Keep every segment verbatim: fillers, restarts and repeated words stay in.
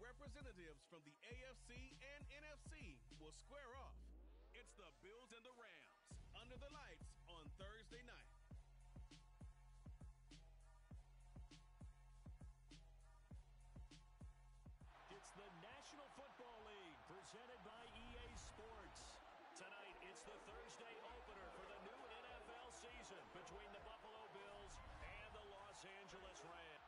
representatives from the A F C and N F C will square off. It's the Bills and the Rams under the lights on Thursday night. It's the National Football League presented by E A Sports. Tonight, it's the Thursday opener for the new N F L season between the Buffalo Bills and the Los Angeles Rams.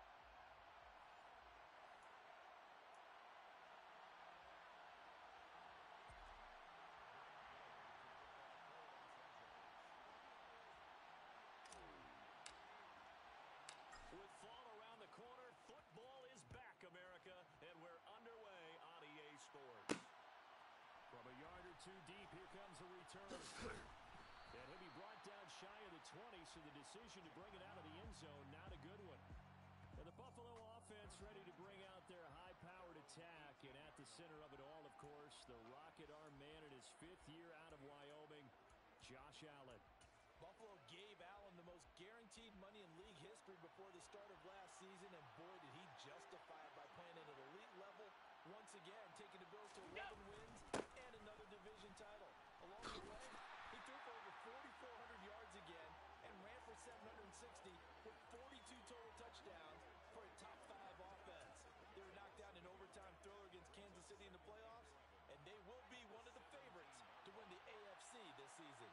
With fall around the corner, football is back, America, and we're underway on E A Sports. From a yard or two deep, here comes a return. And he'll be brought down shy of the twenty, so the decision to bring it out of the end zone, not a good one. And the Buffalo offense ready to bring out their high-powered attack. And at the center of it all, of course, the rocket arm man in his fifth year out of Wyoming, Josh Allen. Buffalo gave Allen the most guaranteed money in league history before the start of last season, and boy, did he justify it by playing at an elite level. Once again, taking the Bills to eleven wins and another division title. Along the way, he threw for over forty-four hundred yards again and ran for seven hundred sixty with forty-two total touchdowns for a top five offense. They were knocked out in an overtime thriller against Kansas City in the playoffs, and they will be one of the favorites to win the A F C this season.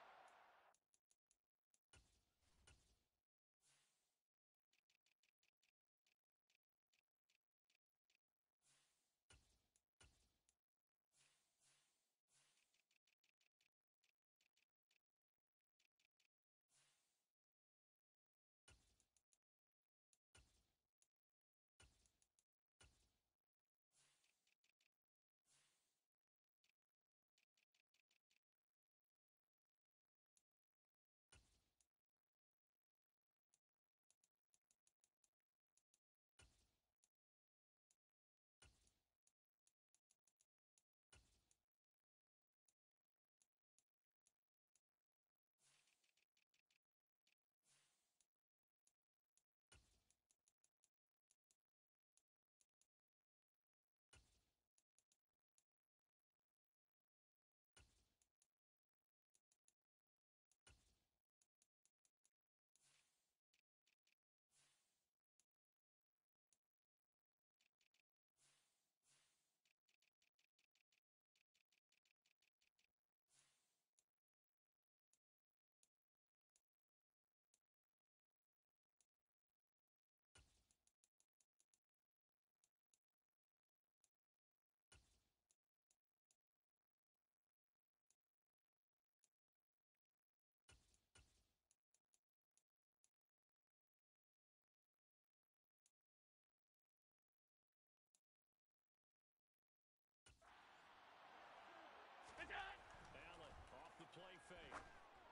Allen off the play fake.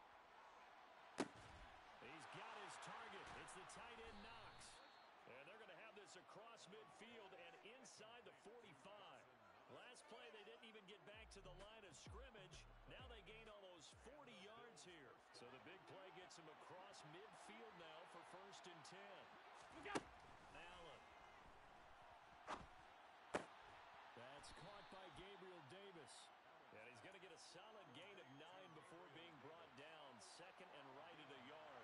He's got his target. It's the tight end Knox. And they're going to have this across midfield and inside the forty-five. Last play, they didn't even get back to the line of scrimmage. Now they gain almost forty yards here. So the big play gets him across midfield now for first and ten. Allen. That's caught by Gabriel Davis. And he's going to get a solid gain of nine before being brought down. Second and right at a yard.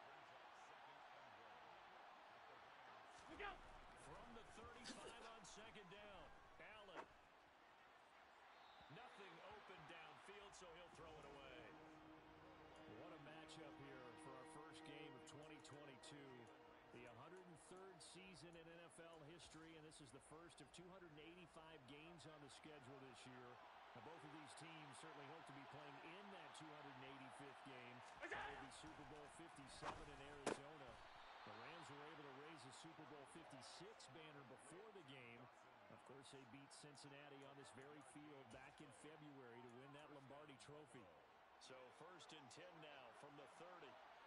From the thirty-five on second down. Allen. Nothing open downfield, so he'll throw it away. What a matchup here for our first game of twenty twenty-two. The one hundred third season in N F L history, and this is the first of two hundred eighty-five games on the schedule this year. Now, both of these teams certainly hope to be playing in that two hundred eighty-fifth game. That will be Super Bowl fifty-seven in Arizona. The Rams were able to raise a Super Bowl fifty-six banner before the game. Of course, they beat Cincinnati on this very field back in February to win that Lombardi Trophy. So first and ten now from the thirty.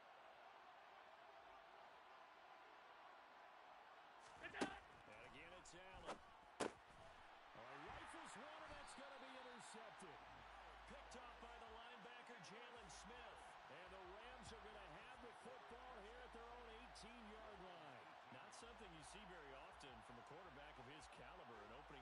And again, it's Allen. Oh, he rifles one, and that's going to be intercepted. Picked off by the linebacker, Jalen Smith. And the Rams are going to have the football here at their own eighteen-yard line. Not something you see very often from a quarterback of his caliber. An opening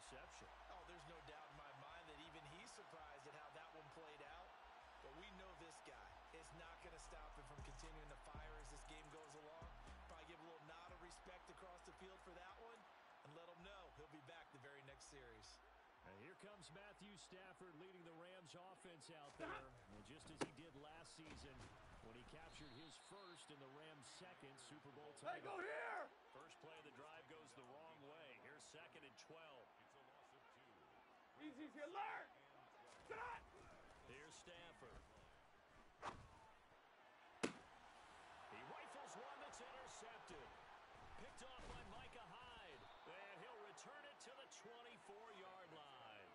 interception. Oh, there's no doubt in my mind that even he's surprised at how that one played out. But we know this guy is not going to stop him from continuing to fire as this game goes along. Probably give a little nod of respect across the field for that one and let him know he'll be back the very next series. And here comes Matthew Stafford leading the Rams offense out there. And just as he did last season when he captured his first and the Rams' second Super Bowl title. Hey, go here! First play of the drive goes the wrong way. Here's second and twelve. Easy, alert! Shot! Here's Stafford. He rifles one that's intercepted. Picked off by Micah Hyde. And he'll return it to the twenty-four-yard line.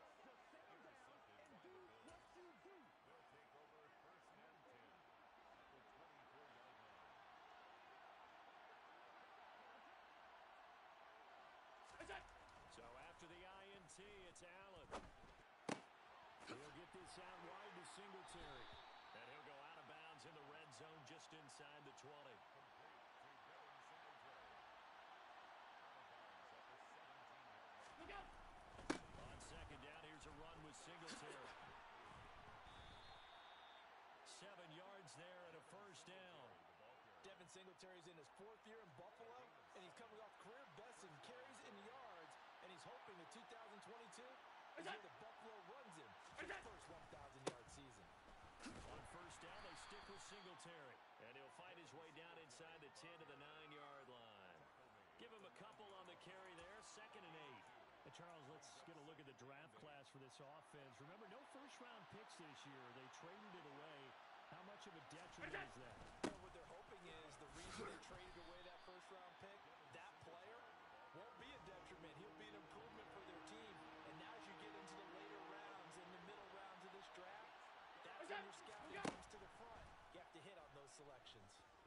So after the I N T, it's Allen. He'll get this out wide to Singletary. And he'll go out of bounds in the red zone just inside the twenty. Look out! On second down, here's a run with Singletary. Seven yards there and a first down. Devin Singletary's in his fourth year in Buffalo, and he's coming off career best in carries and yards, and he's hoping that two thousand twenty-two is where the Buffalo runs him for the first one thousand yard season. On first down, they stick with Singletary, and he'll fight his way down inside the ten to the nine-yard line. Give him a couple on the carry there, second and eight. Hey, Charles, let's get a look at the draft class for this offense. Remember, no first-round picks this year. They traded it away. How much of a detriment is that? Well, what they're hoping is the reason they traded away that first-round pick, that player won't be a detriment. He'll be an improvement for their team. And now as you get into the later rounds and the middle rounds of this draft, that's when your scouting comes to the front. You have to hit on those selections.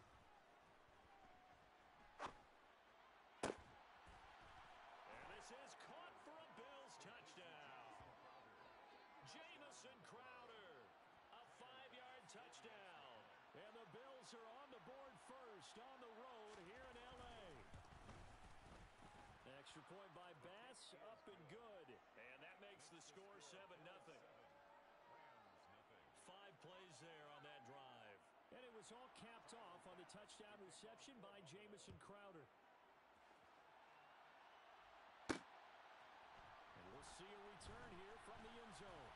And this is caught for a Bills touchdown. Jamison Crowder, a five-yard touchdown. And the Bills are on the board first on the road here in L A. Extra point by Bass, up and good. And that makes the score seven nothing. Five plays there on that drive. And it was all capped off on the touchdown reception by Jamison Crowder. And we'll see a return here from the end zone.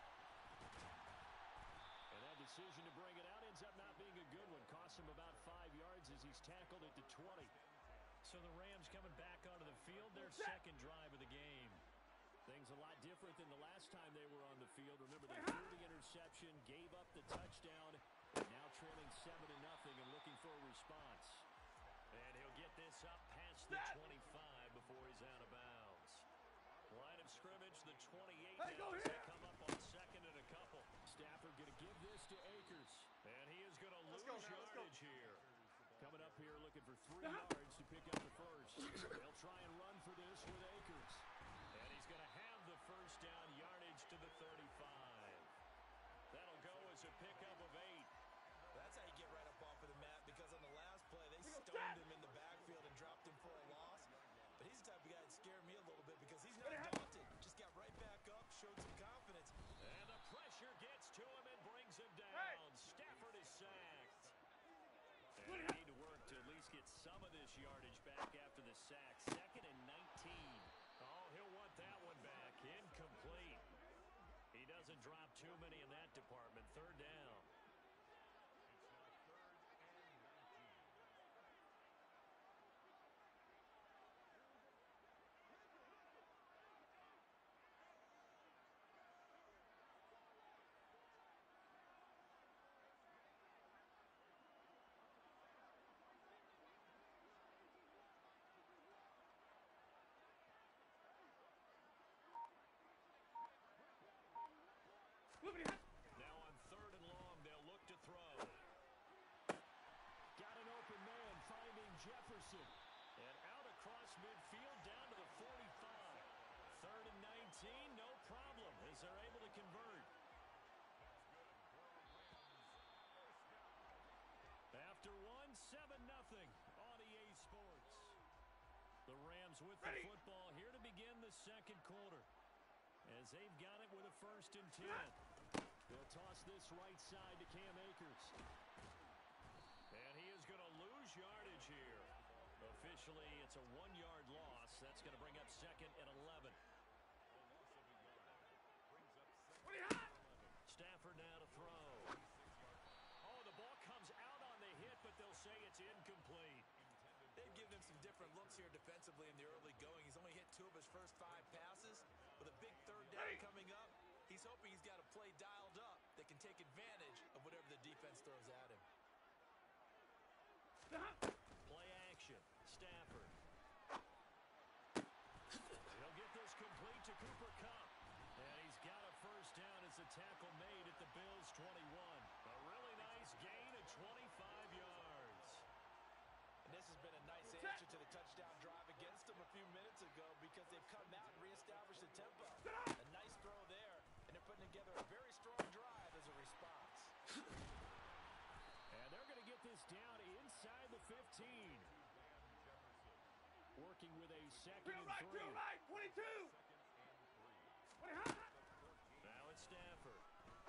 And that decision to bring it out ends up not being a good one. Costs him about five yards as he's tackled at the twenty. So the Rams coming back onto the field, their second drive of the game. Things a lot different than the last time they were on the field. Remember, they threw the interception, gave up the touchdown, and now trailing seven to nothing and looking for a response. And he'll get this up past the twenty-five before he's out of bounds. Line of scrimmage, the twenty-eight Hey, now go as here. they come up on second and a couple. Stafford going to give this to Akers. And he is going to lose go now, let's go. yardage here. Coming up here looking for three yards to pick up the first. They'll try and run for this with Akers. And he's going to have the first down yardage to the thirty-five. That'll go as a pickup of eight. That's how you get right up off of the mat, because on the last play, they stoned him in the backfield and dropped him for a loss. But he's the type of guy that scared me a little bit because he's not daunted. Just got right back up, showed some confidence. And the pressure gets to him and brings him down. Hey. Stafford is sacked. And they need to work to at least get some of this yardage back after the sack. Second and nineteen. Oh, he'll want that one back. Incomplete. He doesn't drop too many in that department. Third down. Now on third and long, they'll look to throw. Got an open man finding Jefferson. And out across midfield down to the forty-five. Third and nineteen, no problem as they're able to convert. After one, seven nothing on E A Sports. The Rams with the Ready. football here to begin the second quarter. as they've got it with a first and ten. They'll toss this right side to Cam Akers. And he is going to lose yardage here. Officially, it's a one-yard loss. That's going to bring up second and eleven. Stafford now to throw. Oh, the ball comes out on the hit, but they'll say it's incomplete. They've given him some different looks here defensively in the early going. He's only hit two of his first five passes. With a big third down coming up, he's hoping he's got a play dialed up that can take advantage of whatever the defense throws at him. Play action. Stafford. He'll get this complete to Cooper Kupp. And he's got a first down as the tackle made at the Bills' twenty-one. A really nice gain of twenty-five yards. And this has been a nice answer to the touchdown drive against them a few minutes ago because they've come out and reestablished the tempo. A nice throw there, and they're putting together a very strong drive as a response. And they're going to get this down inside the fifteen. Working with a second and right, three. right, twenty-two. Now it's Stafford.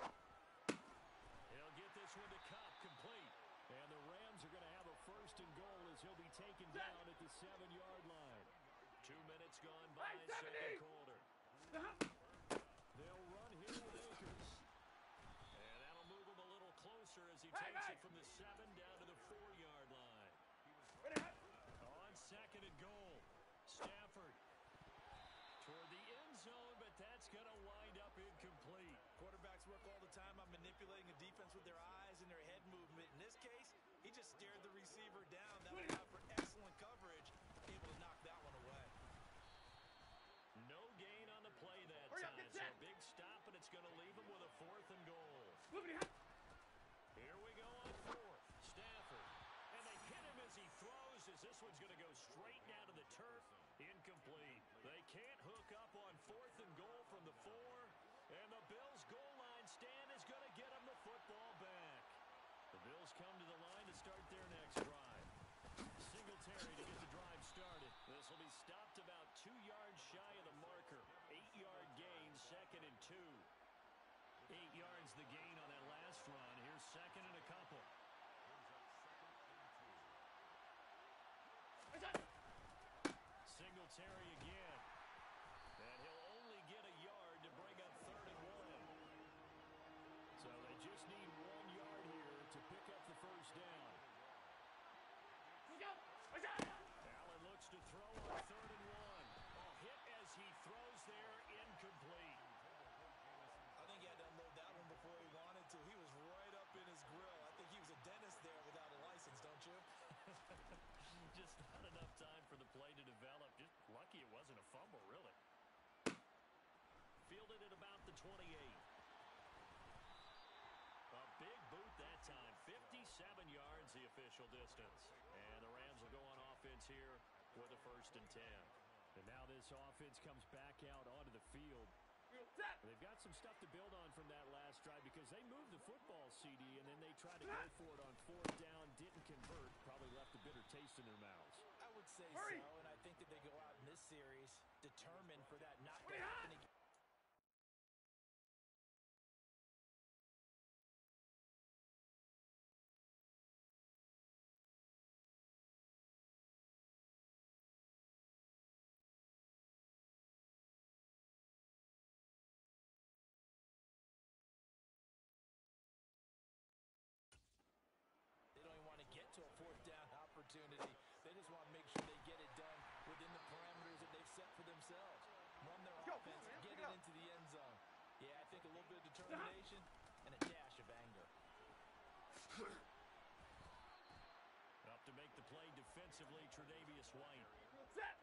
He'll get this one to Kupp, complete. And the Rams are going to have a first and goal as he'll be taken down at the seven-yard line. Two minutes gone by, second quarter. They'll run here with Akers. And that'll move him a little closer as he Hey, takes hey. it from the seven down to the four-yard line. On second and goal, Stafford toward the end zone, but that's going to wind up incomplete. Quarterbacks work all the time on manipulating a defense with their eyes and their head movement. In this case, he just stared the receiver down. That allowed for excellent coverage, able to knock that one away. No gain on the play that Hurry up, time, get so set. a big stop, and it's going to leave him with a fourth and goal. Moving it. Here we go on fourth. Stafford. And they hit him as he throws, as this one's going to go straight down to the turf. Incomplete. They can't hook up on fourth and goal from the four. And the Bills' goal line stand is going to get them the football back. The Bills come to the line to start their next drive. Singletary to get the drive started. This will be stopped about two yards shy of the marker. Eight-yard gain, second and two. Eight yards the gain on that last run. Here's second and a couple. Singletary again. And he'll only get a yard to bring up third and one. So they just need one yard here to pick up the first down. Allen looks to throw on third and one. A hit as he throws there, incomplete. I think he had to unload that one before he wanted to. He was right up in his grill. I think he was a dentist there without a license, don't you? Just not enough time for the play to develop. Just lucky it wasn't a fumble, really. Fielded at about the twenty-eight. A big boot that time. fifty-seven yards the official distance. And the Rams will go on offense here with a first and ten. And now this offense comes back out onto the field. They've got some stuff to build on from that last drive because they moved the football, C D, and then they tried to go for it on fourth down, didn't convert, probably left a bitter taste in their mouths. I would say Hurry. so, and I think that they go out in this series determined for that not to happen again. They don't even want to get to a fourth down opportunity. They just want to make sure they get it done within the parameters that they've set for themselves. Run their Go, offense, man, get pick it it up. into the end zone. Yeah, I think a little bit of determination and a dash of anger. Up to make the play defensively, Tre'Davious White. Set.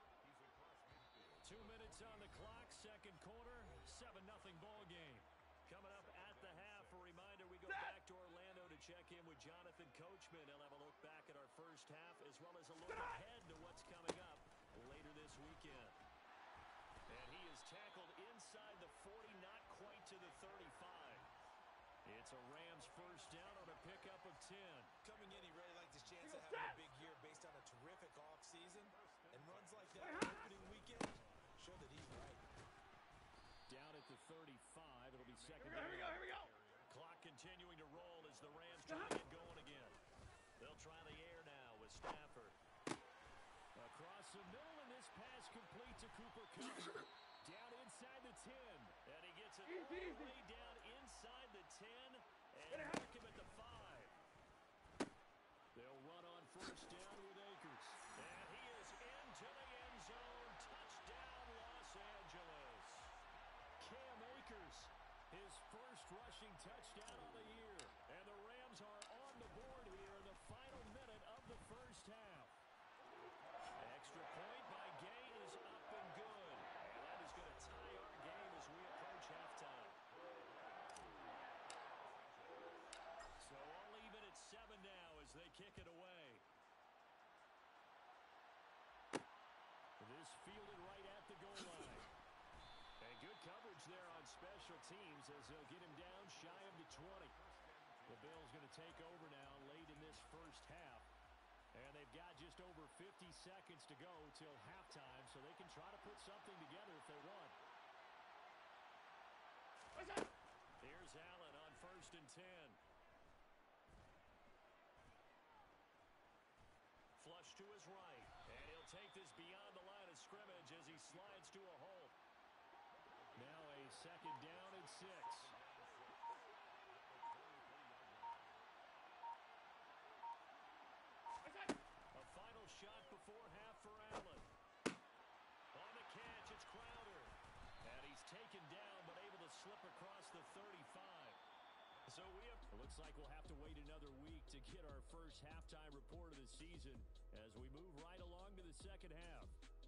Two minutes on the clock, second quarter, seven nothing ball game. Coming up at the half, a reminder, we go back to Orlando to check in with Jonathan Coachman. He'll have a look back at our first half as well as a look ahead to what's coming up later this weekend. And he is tackled inside the forty, not quite to the thirty-five. It's a Rams first down on a pickup of ten. Coming in, he really liked his chance of having a big year based on a terrific offseason. And runs like that on opening weekend show that he's right. down at the thirty-five. It'll be second Here we go, here we go, here we go. Clock continuing to roll as the Rams try to get going again. They'll try the air now with Stafford. Across the middle, and this pass complete to Cooper Kupp. Down inside the ten. And he gets it Easy, all the easy. way down inside the ten. And Get it. mark him at the five. They'll run on first down with Akers. And he is into the end zone. Touchdown, Los Angeles. Cam Akers, his first rushing touchdown of the year. And the Rams are on the board here in the final minute of the first half. Extra point by Gay is up and good. And that is going to tie our game as we approach halftime. So all even at seven now as they kick it away. This fielded right at the goal line. And good coverage there on special teams as they'll get him down shy of the twenty. The Bills going to take over now late in this first half. And they've got just over fifty seconds to go till halftime, so they can try to put something together if they want. What's up? Here's Allen on first and ten. Flush to his right. And he'll take this beyond the line of scrimmage as he slides to a hole. Now a second down and six. What's up? A final shot before half for Allen. On the catch, it's Crowder. And he's taken down, but able to slip across the thirty-five. So we have... It looks like we'll have to wait another week to get our first halftime report of the season as we move right along to the second half.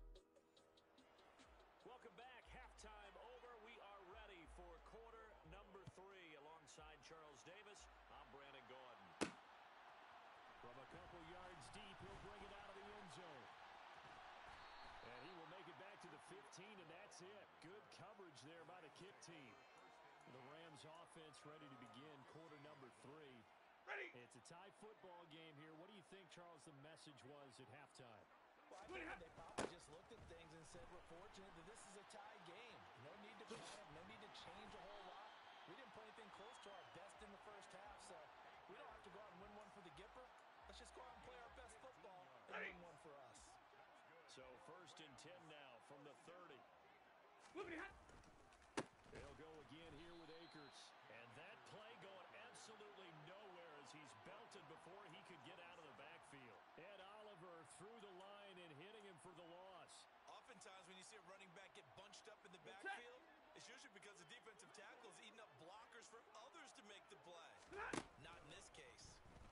Welcome back. Halftime over. We are ready for quarter number three. Alongside Charles Davis, I'm Brandon Gaudin. From a couple yards deep, he'll bring it out of the end zone. And he will make it back to the fifteen, and that's it. Good coverage there by the kick team. The Rams offense ready to begin quarter number three. Ready? It's a tie football game here. What do you think, Charles, the message was at halftime? Well, I think they probably just looked at things and said, we're fortunate that this is a tie game. No need to panic, no need to change a whole lot. We didn't play anything close to our best in the first half, so we don't have to go out and win one for the Gipper. Let's just go out and play our best football and Ready? win one for us. So first and ten now from the thirty. Moving hot. They'll go again here with Akers. And that play going absolutely nowhere as he's belted before he could get out of the backfield. Ed Oliver through the line and hitting him for the loss. Oftentimes when you see a running back get bunched up in the What's that? backfield, it's usually because the defensive tackle is eating up blockers for others to make the play. Not in this case.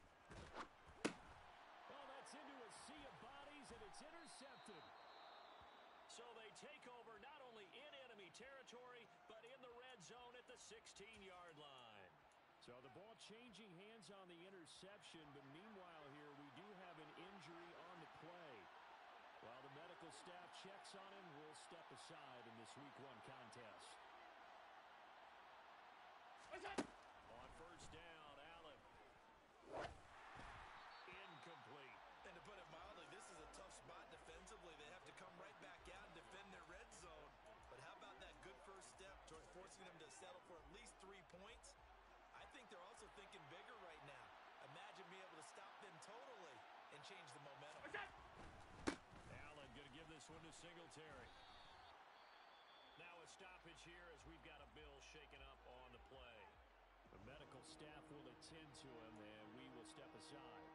Well, that's into a sea of bodies, and it's intercepted. So they take over not only in enemy territory, but in the red zone at the sixteen-yard line. So the ball changing hands on the interception, but meanwhile here we do have an injury on the play. While the medical staff checks on him, we'll step aside in this week one contest. What's up? On first down, Allen. Incomplete. And to put it mildly, this is a tough spot defensively. They have to come right back out and defend their red zone. But how about that good first step toward forcing them to settle for at least three points? I think they're also thinking bigger right now. Imagine being able to stop them totally and change the momentum. What's up? Allen going to give this one to Singletary. Now a stoppage here as we've got a Bill shaken up on the play. The medical staff will attend to him, and we will step aside.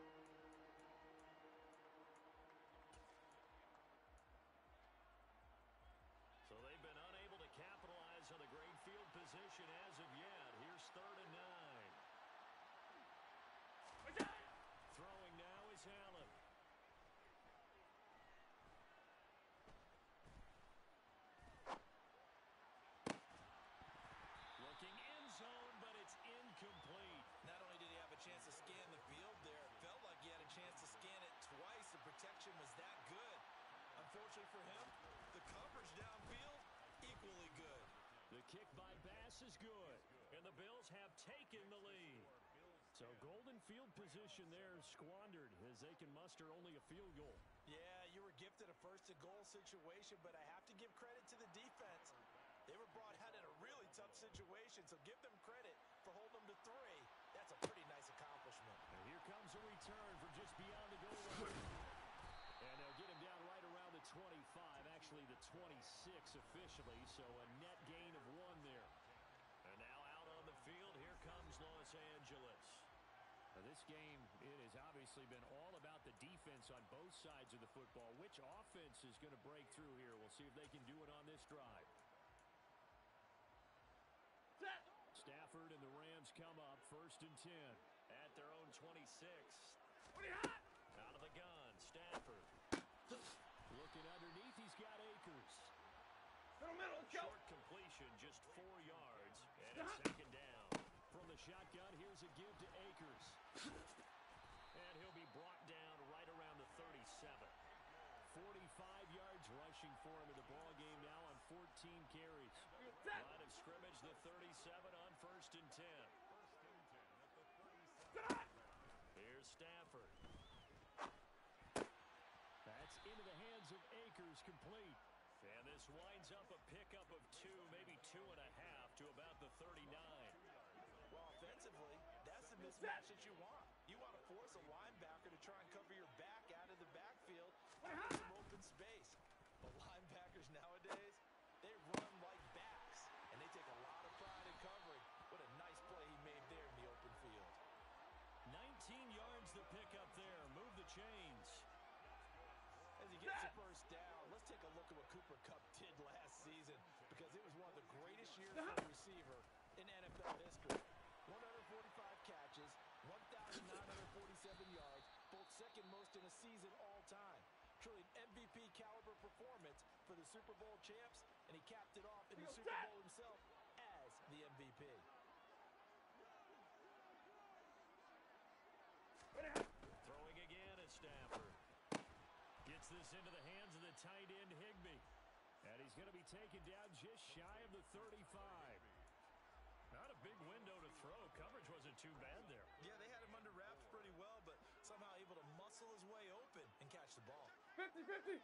So they've been unable to capitalize on the great field position as of yet. Here's third and nine. What's up? Throwing now is Allen. Looking end zone, but it's incomplete. Not only did he have a chance to scan the field there, it felt like he had a chance to scan it twice. The protection was that good. Unfortunately for him, the coverage downfield, equally good. The kick by Bass is good. And the Bills have taken the lead. So golden field position there squandered as they can muster only a field goal. Yeah, you were gifted a first and goal situation, but I have to give credit to the defense. They They were brought out in a really tough situation, so give them credit for holding them to three. That's a pretty nice accomplishment. And here comes a return from just beyond the goal line. And they'll get him down right around the twenty-five, actually the twenty-six officially, so a net gain of one there. And now out on the field, here comes Los Angeles. Now this game, it has obviously been all about the defense on both sides of the football. Which offense is going to break through here? We'll see if they can do it on this drive. Stafford and the Rams come up first and ten. At their own twenty-six. Out of the gun, Stafford. Looking underneath, he's got Akers. Middle, middle, let's go. Short completion, just four yards, and it's second down. From the shotgun, here's a give to Akers. And he'll be brought down right around the thirty-seven. forty-five yards rushing for him in the ball game now on fourteen carries. Line of scrimmage, the thirty-seven on first and ten. Here's Stafford. That's into the hands of Akers, complete. And this winds up a pickup of two, maybe two and a half to about the thirty-nine. Well, offensively, that's the mismatch that you want. You want to force a linebacker to try and cover your back out of the backfield with some open space. But linebackers nowadays, they run like backs, and they take a lot of pride in covering. What a nice play he made there in the open field. nineteen yards the pickup there. Move the chains. As he gets the first down, let's take a look at what Cooper Kupp did last season, because it was one of the greatest years for a receiver in N F L history. one hundred forty-five catches, one thousand nine hundred forty-seven yards, both second most in a season all time. Truly an M V P caliber performance for the Super Bowl champs, and he capped it off in the Super Bowl himself as the M V P. Throwing again at Stafford. Gets this into the hands of the tight end, Higbee. And he's going to be taken down just shy of the thirty-five. Not a big window to throw. Coverage wasn't too bad there. Yeah, they had him under wraps pretty well, but somehow able to muscle his way open and catch the ball. fifty fifty.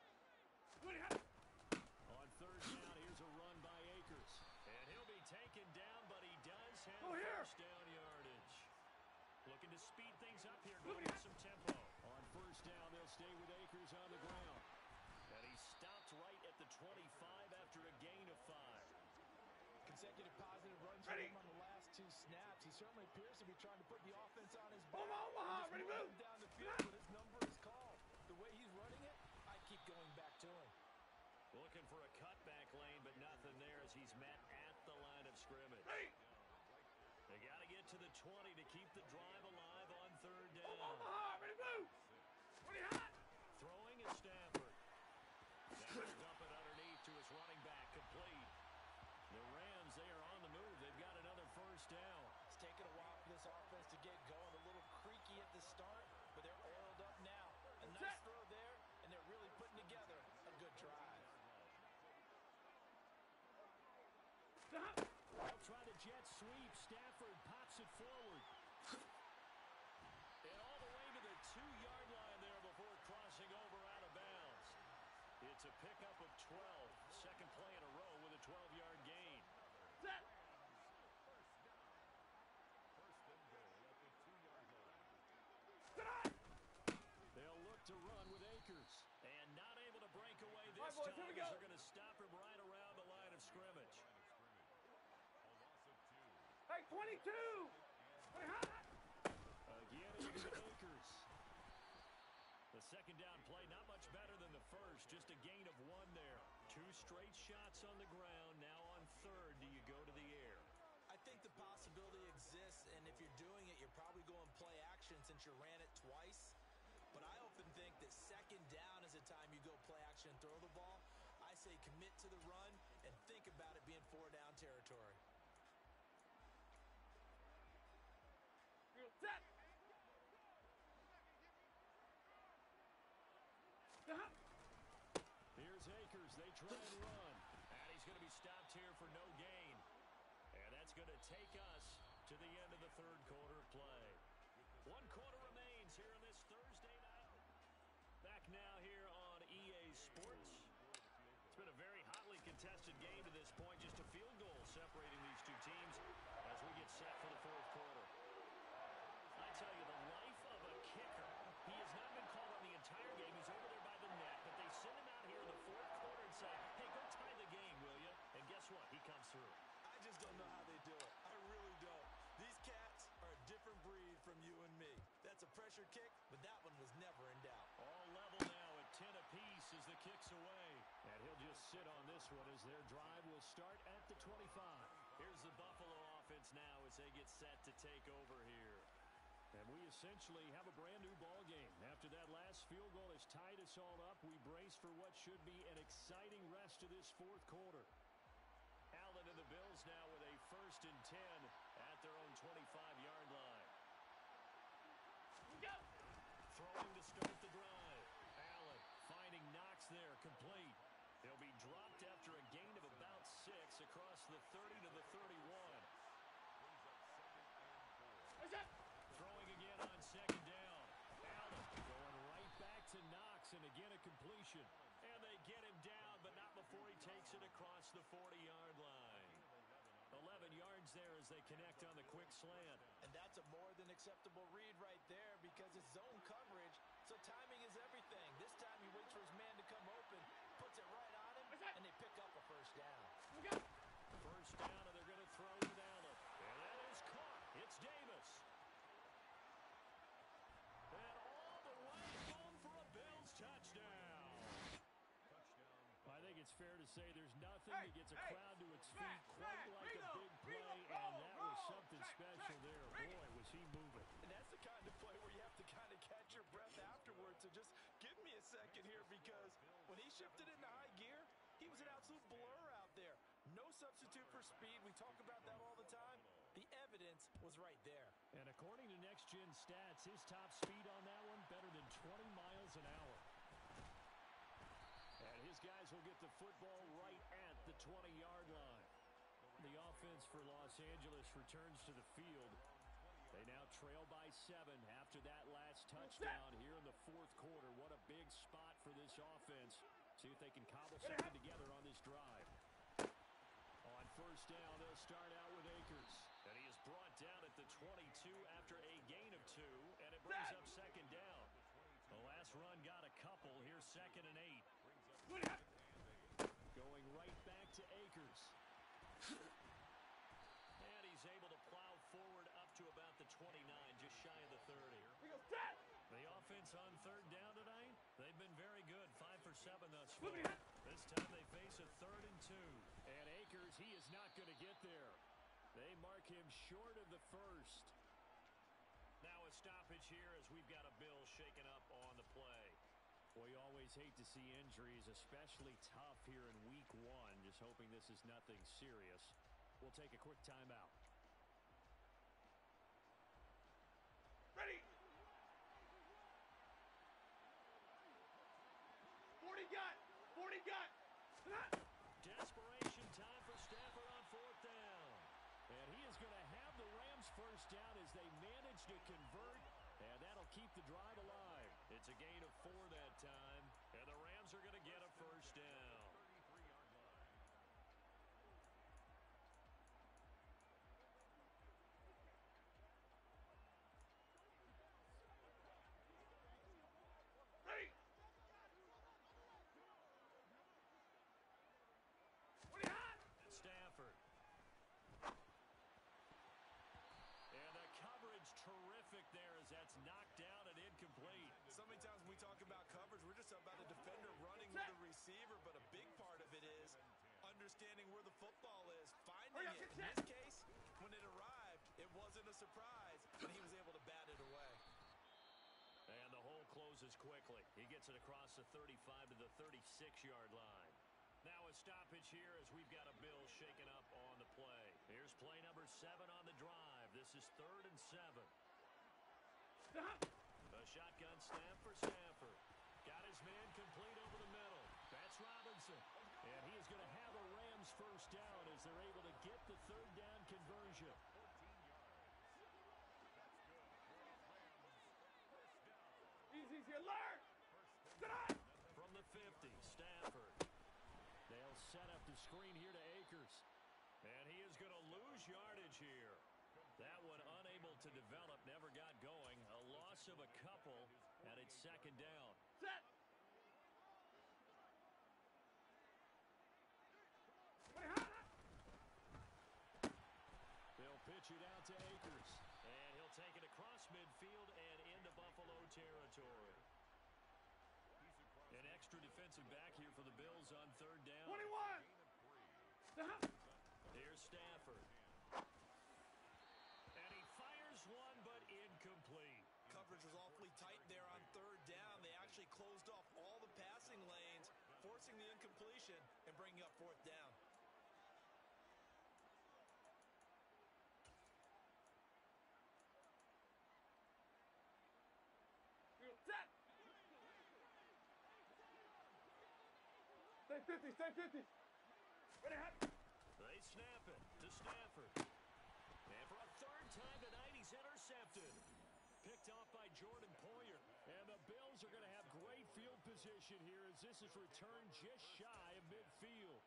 On third down, here's a run by Akers. And he'll be taken down, but he does have Oh, here. first down yardage. Looking to speed things up here, going with some tempo. On first down, they'll stay with Akers on the ground. And he stopped right at the twenty-five after a gain of five. Consecutive positive runs for Ready. him on the last two snaps. He certainly appears to be trying to put the offense on his back. Omaha, Omaha, and just ready, move move. him down the field when his number is called. The way he's running it, I keep going back to him. Looking for a cutback lane, but nothing there as he's met at the line of scrimmage. Hey. They got to get to the twenty to keep the drive alive on third down. Omaha, ready, move. Ready, hot. Throwing is Stafford. Now he'll dump it underneath to his running back, complete. The Rams, they are on the move. They've got another first down. It's taken a while for this offense to get going. A little creaky at the start, but they're oiled up now. A nice throw there, and they're really putting together a good drive. They'll try the jet sweep. Stafford pops it forward. And all the way to the two-yard line there before crossing over out of bounds. It's a pickup of twelve. Second play in a row with a twelve-yard gain. Set. They'll look to run with Akers. And not able to break away this All right, boys, time here we as go. they're going to stop him right around the line of scrimmage. Hey, twenty-two. Ready, hot. Again, it's Akers. The second down play, not much better than the first. Just a gain of one there. Two straight shots on the ground. Now on third, do you go to the air? I think the possibility exists, and if you're doing it, you're probably going play action since you ran it twice. But I often think that second down is the time you go play action and throw the ball. I say commit to the run and think about it being four down territory. Set. Here's Akers. They try and run. And he's going to be stopped here for no gain. And that's going to take us to the end of the third quarter play. One quarter remains here on this Thursday night. Back now here on E A Sports. It's been a very hotly contested contested game to this point. Just a field goal separating these two teams as we get set for the fourth quarter. I tell you, the life of a kicker. He has not been called on the entire game. He's over there by the net, but they send him out here in the fourth quarter and say, hey, go tie the game, will you? And guess what? He comes through. I just don't know how they do it. I really don't. These cats are a different breed from you and me. That's a pressure kick, but that one was never in doubt. All level now at ten apiece as the kick's away. And he'll just sit on this one as their drive will start at the twenty-five. Here's the Buffalo offense now as they get set to take over here. And we essentially have a brand new ball game. After that last field goal has tied us all up, we brace for what should be an exciting rest of this fourth quarter. Allen and the Bills now with a first and ten at their own twenty-five-yard line. Go! Throwing to start the drive. Allen finding Knox there, complete. He'll be dropped after a gain of about six across the thirty to the thirty-one. Is that? Throwing again on second down. Allen going right back to Knox, and again a completion. And they get him down, but not before he takes it across the forty-yard line. eleven yards there as they connect on the quick slant. And that's a more than acceptable read right there because it's zone coverage, so timing is everything. This time he waits for his man to come open, puts it right on him, and they pick up a first down. Go! First down, and they're going to throw with Allen. And that is caught. It's Davis. And all the way home for a Bills touchdown. I think it's fair to say there's nothing Hey, that gets a hey, crowd to its smack, feet quite smack, like Ringo, a big play, Ringo, and roll, that was roll, something smack, special smack, there. Ring it. Boy, was he moving. And that's the kind of play where you have to kind of catch your breath afterwards. So just give me a second here because when he shifted into high gear, he was an absolute blur out there. No substitute for speed. We talk about that all the time. The evidence was right there. And according to Next Gen Stats, his top speed on that one better than twenty miles an hour. And his guys will get the football right at the twenty-yard line. The offense for Los Angeles returns to the field. They now trail by seven after that last touchdown here in the fourth quarter. What a big spot for this offense. See if they can cobble something together on this drive. On first down, they'll start out with Akers. And he is brought down at the twenty-two after a gain of two, and it brings up second down. The last run got a couple. Here's second and eight. Going right back to Akers. And he's able to plow forward up to about the twenty-nine, just shy of the thirty. He goes, set! The offense on third down tonight, they've been very good. Five for seven thus far. Look at that. This time they face a third and two. And Akers, he is not going to get there. They mark him short of the first. Now a stoppage here as we've got a Bill shaken up on the play. Well, you always hate to see injuries, especially tough here in week one. Just hoping this is nothing serious. We'll take a quick timeout. Ready! forty gun! forty gun! Desperation time for Stafford on fourth down. And he is going to have the Rams first down as they manage to convert. And that'll keep the drive alive. It's a gain of four that time. And the Rams are going to get a first down. Ready! Twenty hot! Stafford. And the coverage terrific there as that's knocked down and incomplete. So many times when we talk about coverage, we're just about the defender running with the receiver, but a big part of it is understanding where the football is, finding it. In this case, when it arrived, it wasn't a surprise, and he was able to bat it away. And the hole closes quickly. He gets it across the thirty-five to the thirty-six-yard line. Now a stoppage here as we've got a Bill shaken up on the play. Here's play number seven on the drive. This is third and seven. A shotgun snap for Stafford. Got his man complete over the middle. That's Robinson. And he is going to have a Rams first down as they're able to get the third down conversion. Easy, easy, alert! Sit on! From the fifty, Stafford. They'll They'll set up the screen here to Akers. And he is going to lose yardage here. That one unable to develop, never got going. A loss of a couple, and it's second down. Set. They'll pitch it out to Akers. And he'll take it across midfield and into Buffalo territory. An extra defensive back here for the Bills on third down. twenty-one. Here's Stafford. And he fires one, but incomplete. Coverage was awfully tight there on third down. They actually closed off all the passing lanes, forcing the incompletion and bringing up fourth down. Set. Stay fifty, stay fifty. Ready, hot. They snap it to Stafford. And for a third time tonight, he's intercepted. Picked off by Jordan Poyer. And the Bills are going to have great field position here as this is returned just shy of midfield.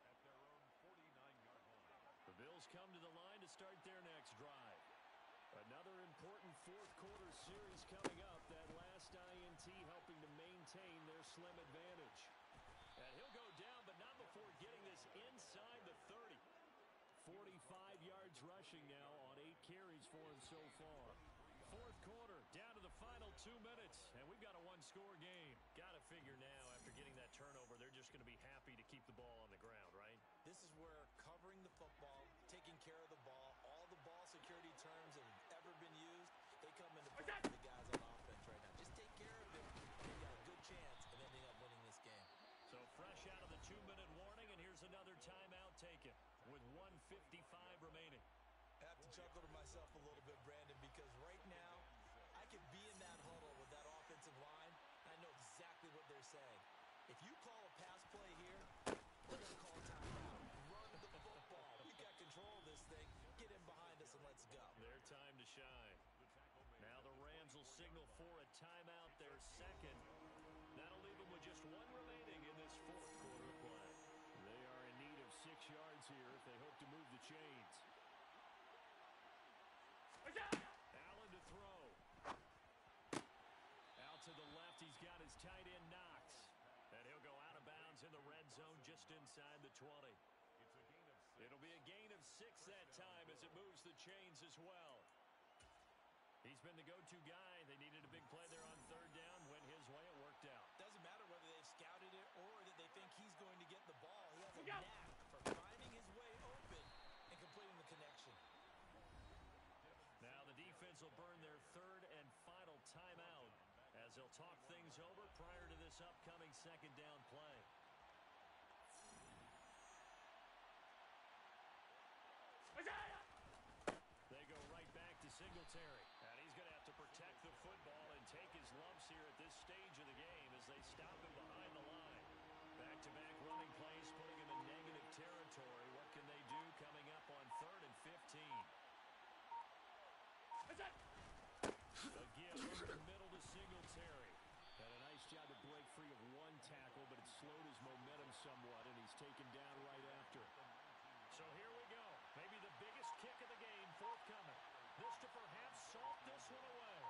The Bills come to the line to start their next drive. Another important fourth quarter series coming up. That last I N T helping to maintain their slim advantage. And he'll go down, but not before getting this inside the thirty. forty-five yards rushing now on eight carries for him so far. Fourth quarter, down to the final two minutes, and we've got a one-score game. Got to figure now, after getting that turnover, they're just going to be happy to keep the ball on the ground, right? This is where covering the football, taking care of the ball, all the ball security terms that have ever been used, they come into play for the guys on offense right now. Just take care of it, and you got a good chance of ending up winning this game. So fresh out of the two-minute warning, and here's another timeout taken with one fifty-five remaining. I have to chuckle to myself a little bit, Brandon, because right now I could be in that huddle with that offensive line, and I know exactly what they're saying. If you call a pass play here, we're going to call timeout. Run the football. We got control of this thing. Get in behind us and let's go. Their time to shine. Now the Rams will signal for a timeout, their second. That'll leave them with just one remaining in this fourth quarter play. They are in need of six yards here if they hope to move the chains. Allen to throw. Out to the left, he's got his tight end Knox. And he'll go out of bounds in the red zone just inside the twenty. It'll be a gain of six that time as it moves the chains as well. He's been the go-to guy. They needed a big play there on third down. Went his way. It worked out. Doesn't matter whether they've scouted it or that they think he's going to get the ball. He has a knack for finding his way open and completing the connection. Now the defense will burn their third and final timeout as they'll talk things over prior to this upcoming second down play. They go right back to Singletary. And he's going to have to protect the football and take his lumps here at this stage of the game as they stop him behind the line. Back-to-back running plays putting him in negative territory. What can they do coming up on third and fifteen? A give over the middle to Singletary. Had a nice job to break free of one tackle, but it slowed his momentum somewhat, and he's taken down right after. So here we go. Maybe the biggest kick of the game forthcoming. This to perhaps salt this one away.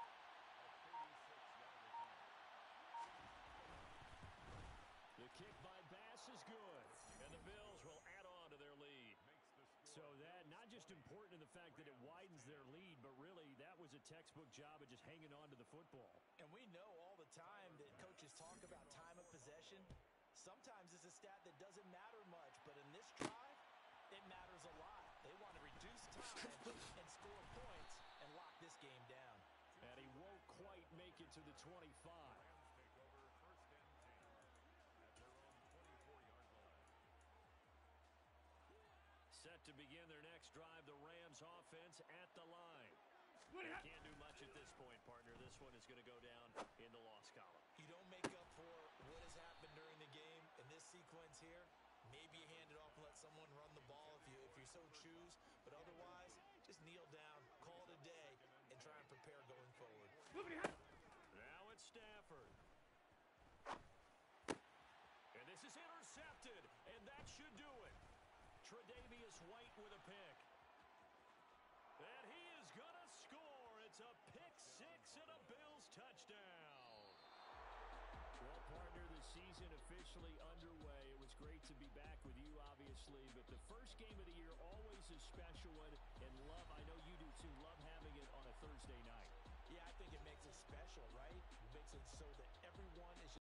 The kick by Bass is good, and the Bills will add on to their lead. So that, not just important in the fact that it widens their lead, but really that was a textbook job of just hanging on to the football. And we know all the time that coaches talk about time of possession. Sometimes it's a stat that doesn't matter much, but in this drive, it matters a lot. They want to reduce time and score points and lock this game down. And he won't quite make it to the twenty-five. Set to begin their next drive, the Rams offense at the line. Can't do much at this point, partner. This one is going to go down in the loss column. You don't make up for what has happened during the game in this sequence here. Maybe you hand it off and let someone run the ball if you if you so choose. But otherwise, just kneel down, call it a day, and try and prepare going forward. Now it's Stafford. And this is intercepted, and that should do it. Tre'Davious White with a pick. And he is going to score. It's a pick six and a Bills touchdown. Well, partner, the season officially underway. It was great to be back with you, obviously, but the first game of the year always a special one. And love, I know you do too, love having it on a Thursday night. Yeah, I think it makes it special, right? It makes it so that everyone is